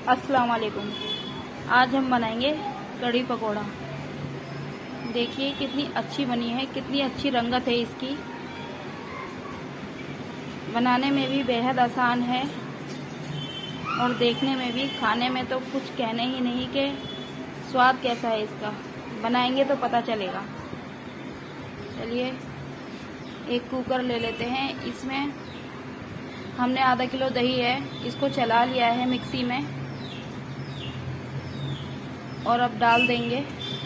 अस्सलाम वालेकुम। आज हम बनाएंगे कड़ी पकोड़ा। देखिए कितनी अच्छी बनी है, कितनी अच्छी रंगत है इसकी। बनाने में भी बेहद आसान है और देखने में भी, खाने में तो कुछ कहने ही नहीं कि स्वाद कैसा है इसका। बनाएंगे तो पता चलेगा। चलिए एक कुकर ले लेते हैं। इसमें हमने आधा किलो दही है, इसको चला लिया है मिक्सी में और अब डाल देंगे।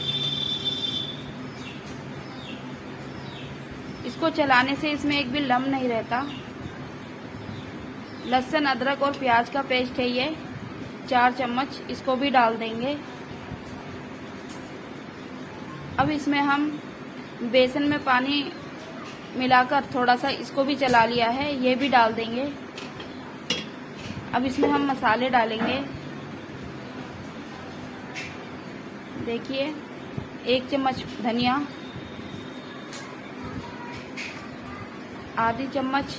इसको चलाने से इसमें एक भी लम्ब नहीं रहता। लहसुन, अदरक और प्याज का पेस्ट है ये 4 चम्मच, इसको भी डाल देंगे। अब इसमें हम बेसन में पानी मिलाकर थोड़ा सा इसको भी चला लिया है, ये भी डाल देंगे। अब इसमें हम मसाले डालेंगे। देखिए 1 चम्मच धनिया, आधी चम्मच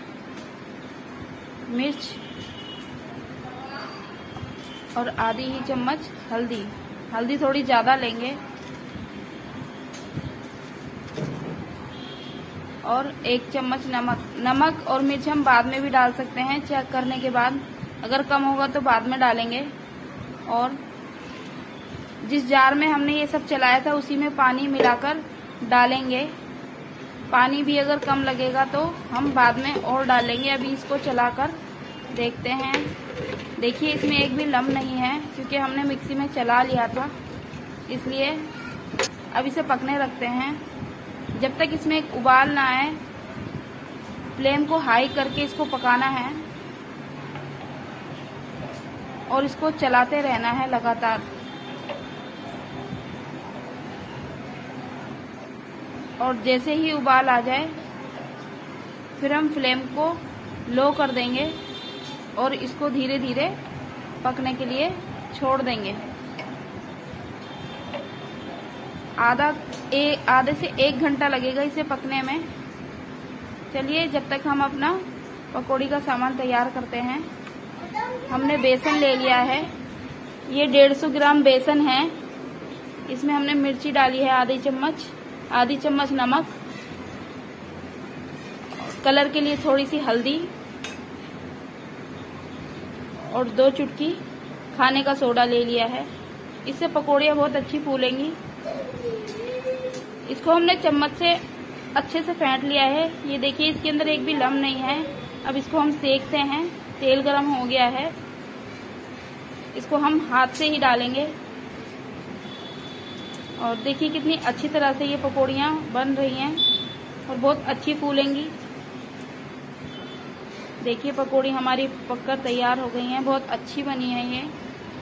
मिर्च और आधी ही चम्मच हल्दी। हल्दी थोड़ी ज्यादा लेंगे। और 1 चम्मच नमक। नमक और मिर्च हम बाद में भी डाल सकते हैं, चेक करने के बाद। अगर कम होगा तो बाद में डालेंगे। और जिस जार में हमने ये सब चलाया था उसी में पानी मिलाकर डालेंगे। पानी भी अगर कम लगेगा तो हम बाद में और डालेंगे। अभी इसको चलाकर देखते हैं। देखिए इसमें एक भी लम्ब नहीं है क्योंकि हमने मिक्सी में चला लिया था, इसलिए अब इसे पकने रखते हैं। जब तक इसमें एक उबाल ना आए फ्लेम को हाई करके इसको पकाना है और इसको चलाते रहना है लगातार। और जैसे ही उबाल आ जाए फिर हम फ्लेम को लो कर देंगे और इसको धीरे धीरे पकने के लिए छोड़ देंगे। आधे से 1 घंटा लगेगा इसे पकने में। चलिए जब तक हम अपना पकौड़ी का सामान तैयार करते हैं। हमने बेसन ले लिया है, ये 150 ग्राम बेसन है। इसमें हमने मिर्ची डाली है आधी चम्मच नमक, कलर के लिए थोड़ी सी हल्दी और 2 चुटकी खाने का सोडा ले लिया है। इससे पकौड़ियाँ बहुत अच्छी फूलेंगी। इसको हमने चम्मच से अच्छे से फेंट लिया है। ये देखिए इसके अंदर एक भी लम्ब नहीं है। अब इसको हम सेकते हैं। तेल गरम हो गया है, इसको हम हाथ से ही डालेंगे। और देखिए कितनी अच्छी तरह से ये पकौड़ियाँ बन रही हैं और बहुत अच्छी फूलेंगी। देखिए पकौड़ी हमारी पककर तैयार हो गई हैं, बहुत अच्छी बनी है ये।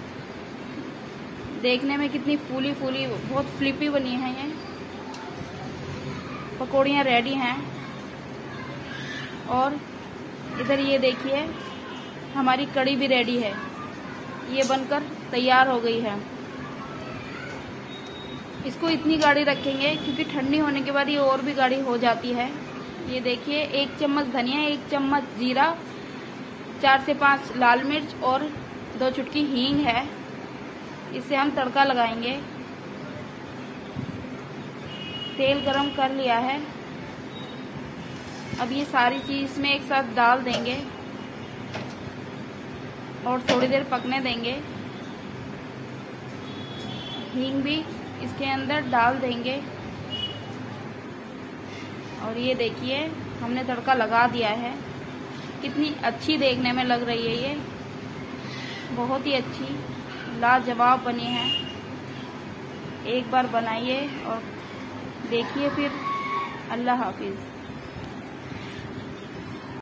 देखने में कितनी फूली फूली, बहुत फ्लिपी बनी है ये। पकौड़ियाँ रेडी हैं। और इधर ये देखिए हमारी कड़ी भी रेडी है, ये बनकर तैयार हो गई है। इसको इतनी गाढ़ी रखेंगे क्योंकि ठंडी होने के बाद ये और भी गाढ़ी हो जाती है। ये देखिए 1 चम्मच धनिया, 1 चम्मच जीरा, 4 से 5 लाल मिर्च और 2 चुटकी हींग है। इससे हम तड़का लगाएंगे। तेल गरम कर लिया है। अब ये सारी चीज इसमें एक साथ डाल देंगे और थोड़ी देर पकने देंगे। हींग भी इसके अंदर डाल देंगे। और ये देखिए हमने तड़का लगा दिया है। कितनी अच्छी देखने में लग रही है ये, बहुत ही अच्छी लाजवाब बनी है। एक बार बनाइए और देखिए फिर। अल्लाह हाफिज।